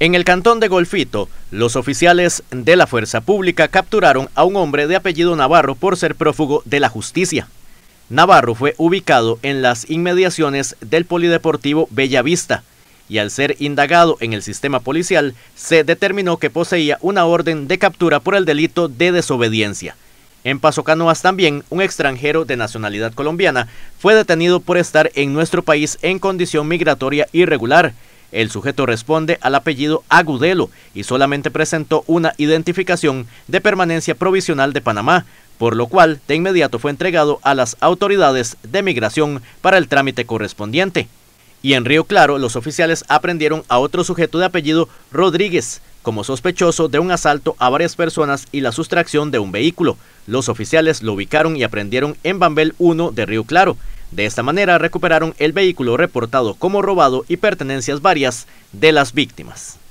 En el cantón de Golfito, los oficiales de la Fuerza Pública capturaron a un hombre de apellido Navarro por ser prófugo de la justicia. Navarro fue ubicado en las inmediaciones del Polideportivo Bellavista y al ser indagado en el sistema policial se determinó que poseía una orden de captura por el delito de desobediencia. En Paso Canoas también un extranjero de nacionalidad colombiana fue detenido por estar en nuestro país en condición migratoria irregular. El sujeto responde al apellido Agudelo y solamente presentó una identificación de permanencia provisional de Panamá, por lo cual de inmediato fue entregado a las autoridades de migración para el trámite correspondiente. Y en Río Claro, los oficiales aprendieron a otro sujeto de apellido Rodríguez como sospechoso de un asalto a varias personas y la sustracción de un vehículo. Los oficiales lo ubicaron y aprendieron en Bambel 1 de Río Claro. De esta manera recuperaron el vehículo reportado como robado y pertenencias varias de las víctimas.